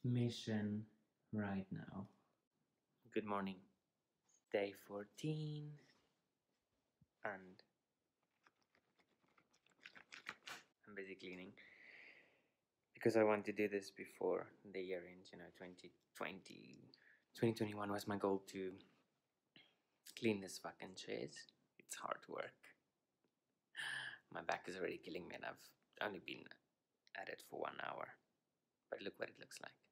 mission right now. Good morning. Day 14. And I'm busy cleaning because I want to do this before the year ends, 2021 was my goal to clean this fucking chaise. It's hard work. My back is already killing me and I've only been at it for 1 hour. But look what it looks like.